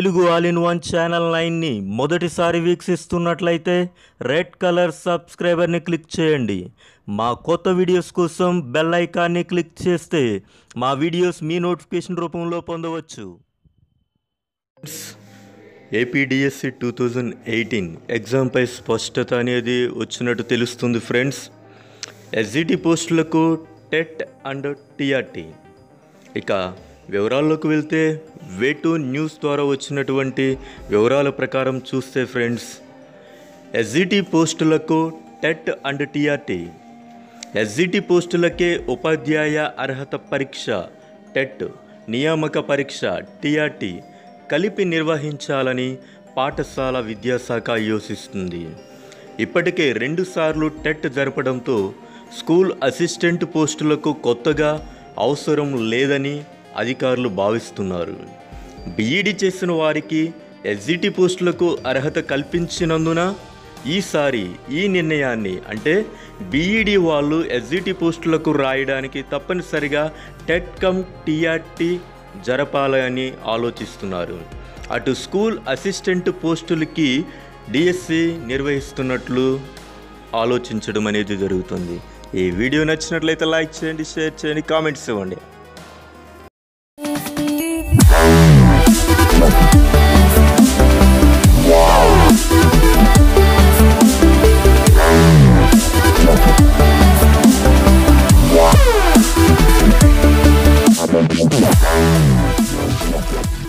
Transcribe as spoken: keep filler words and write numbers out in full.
Telugu all in one channel నైన్ని మొదటిసారి వీక్షిస్తున్నట్లయితే రెడ్ కలర్ సబ్స్క్రైబర్ని క్లిక్ చేయండి. మా కొత్త వీడియోస్ కోసం బెల్ ఐకాన్ని క్లిక్ చేస్తే మా వీడియోస్ మీ నోటిఫికేషన్ రూపంలో పొందవచ్చు. ఏపీడిఎస్సి టూ థౌజండ్ ఎయిటీన్ ఎగ్జామ్పై స్పష్టత అనేది వచ్చినట్టు తెలుస్తుంది ఫ్రెండ్స్. ఎస్జిటి పోస్టులకు టెట్ అండ్ టీఆర్టీ. ఇక వివరాల్లోకి వెళ్తే వేటు న్యూస్ ద్వారా వచ్చినటువంటి వివరాల ప్రకారం చూస్తే ఫ్రెండ్స్, ఎస్జిటి పోస్టులకు టెట్ అండ్ టీఆర్టీ. ఎస్జిటి పోస్టులకే ఉపాధ్యాయ అర్హత పరీక్ష టెట్, నియామక పరీక్ష టీఆర్టీ కలిపి నిర్వహించాలని పాఠశాల విద్యాశాఖ యోచిస్తుంది. ఇప్పటికే రెండుసార్లు టెట్ జరపడంతో స్కూల్ అసిస్టెంట్ పోస్టులకు కొత్తగా అవసరం లేదని అధికారులు భావిస్తున్నారు. బీఈడీ చేసిన వారికి ఎస్జిటి పోస్టులకు అర్హత కల్పించినందున ఈసారి ఈ నిర్ణయాన్ని, అంటే బీఈడీ వాళ్ళు ఎస్జిటి పోస్టులకు రాయడానికి తప్పనిసరిగా టెట్ కమ్ టీఆర్టీ జరపాలని ఆలోచిస్తున్నారు. అటు స్కూల్ అసిస్టెంట్ పోస్టులకి డిఎస్సి నిర్వహిస్తున్నట్లు ఆలోచించడం అనేది జరుగుతుంది. ఈ వీడియో నచ్చినట్లయితే లైక్ చేయండి, షేర్ చేయండి, కామెంట్స్ ఇవ్వండి. Wow.